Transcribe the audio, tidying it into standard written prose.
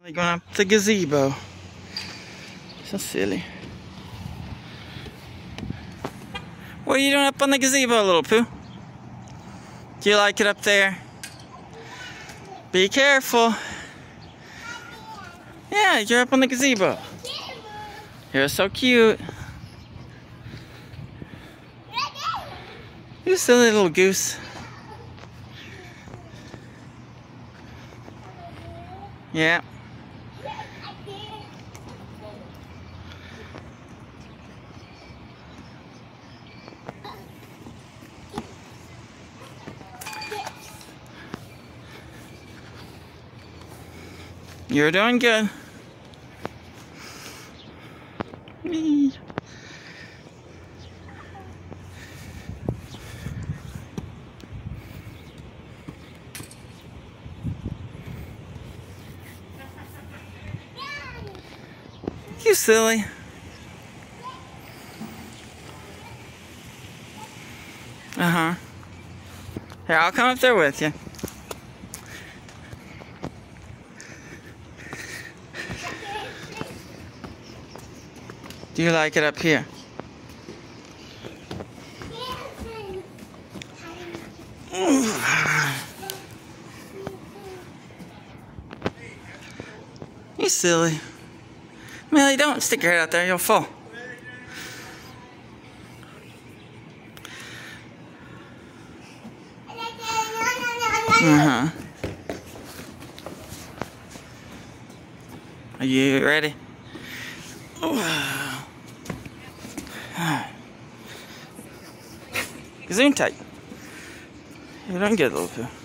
You're going up the gazebo. So silly. What are you doing up on the gazebo, little Pooh? Do you like it up there? Be careful. Yeah, you're up on the gazebo. You're so cute. You silly little goose. Yeah. You're doing good. Whee. You silly. Uh-huh. Here, I'll come up there with you. Do you like it up here? You silly. Millie, don't stick your head out there, you'll fall. Uh-huh. Are you ready? Zoom tight. You don't get a little bit.